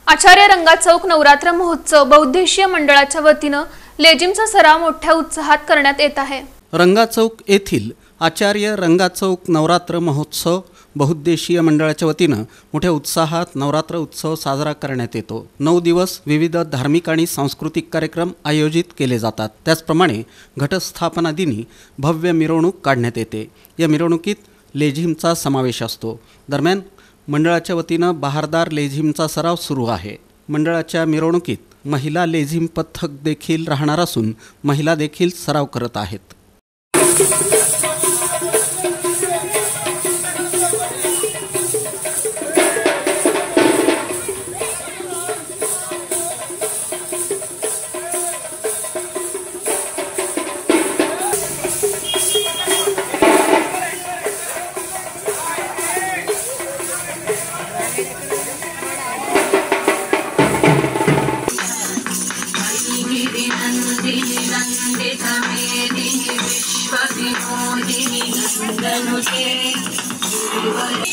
आचार्य रंगा चौक नवरात्र महोत्सव बहुउद्देशीय मंडळाच्या वतीने लेझिमचा सराव मोठ्या उत्साहात करण्यात येत आहे। रंगा चौक येथील आचार्य रंगा चौक नवरात्र महोत्सव बहुउद्देशीय मंडळाच्या वतीने मोठ्या उत्साहात नवरात्र उत्सव साजरा करण्यात येतो। 9 दिवस विविध धार्मिक आणि सांस्कृतिक कार्यक्रम आयोजित केले जातात। त्याचप्रमाणे घटस्थापना दिनी भव्य मिरवणूक काढण्यात येते। या मिरवणुकीत लेझिमचा समावेश असतो। दरम्यान मंडळाच्या वतीने बहारदार लेझिमचा सराव सुरू आहे। मंडळाच्या मिरवणुकीत महिला लेझिम पथक देखील राहणार असून महिला देखील सराव करत आहेत। विश्वविमोहिनी